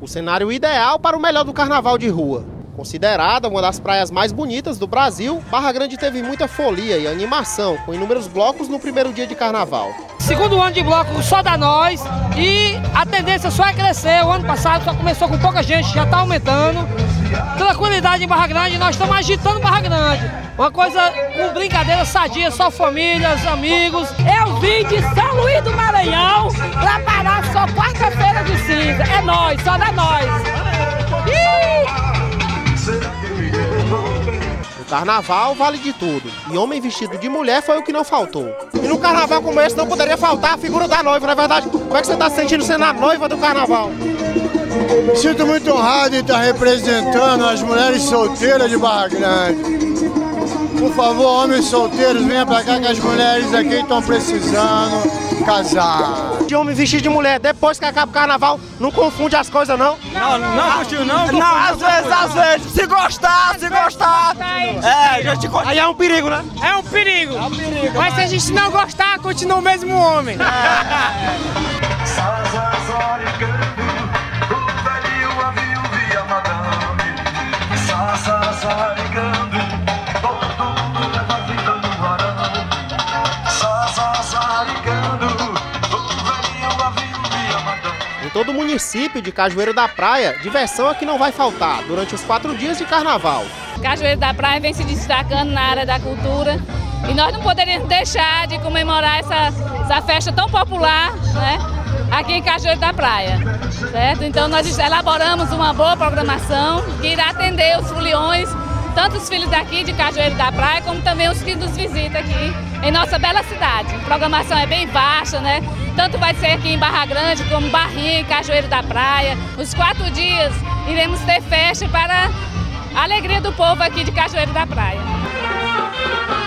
cenário ideal para o melhor do carnaval de rua. Considerada uma das praias mais bonitas do Brasil, Barra Grande teve muita folia e animação, com inúmeros blocos no primeiro dia de carnaval. Segundo ano de bloco só dá nós e a tendência só é crescer. O ano passado só começou com pouca gente, já está aumentando. Tranquilidade em Barra Grande, nós estamos agitando Barra Grande. Uma coisa com brincadeira sadia, só famílias, amigos. Eu vim de São Luís do Maranhão para parar só quarta-feira de cinza. É nós, só dá nós. No carnaval vale de tudo, e homem vestido de mulher foi o que não faltou. E no carnaval como esse não poderia faltar a figura da noiva, não é verdade? Como é que você está se sentindo sendo a noiva do carnaval? Me sinto muito honrado em estar representando as mulheres solteiras de Barra Grande. Por favor, homens solteiros, venham pra cá que as mulheres aqui estão precisando casar. De homem vestido de mulher, depois que acaba o carnaval, não confunde as coisas não? Não, às vezes, se gostar. Aí é um perigo, né? É um perigo. Mas se a gente não gostar, continua o mesmo homem. Em todo o município de Cajueiro da Praia, diversão é que não vai faltar durante os 4 dias de carnaval. Cajueiro da Praia vem se destacando na área da cultura e nós não poderíamos deixar de comemorar essa festa tão popular, né, aqui em Cajueiro da Praia, certo? Então nós elaboramos uma boa programação que irá atender os foliões, tanto os filhos daqui de Cajueiro da Praia, como também os que nos visitam aqui em nossa bela cidade. A programação é bem vasta, né? Tanto vai ser aqui em Barra Grande, como Barrinha e Cajueiro da Praia. Os 4 dias iremos ter festa para a alegria do povo aqui de Cajueiro da Praia.